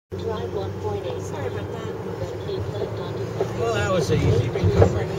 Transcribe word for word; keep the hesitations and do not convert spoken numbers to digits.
Drive one point eight. Sorry about that. Then keep left onto Well, that was an easy recovery.